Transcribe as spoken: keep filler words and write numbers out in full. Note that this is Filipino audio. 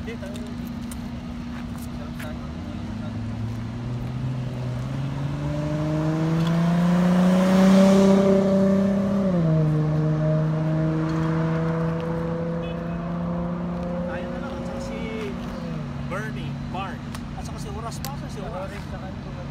Hindi, tayo. Sarap tayo. Tayo na lang. At saka si Bernie, Barnes. At saka si Horas pa. Si Horas.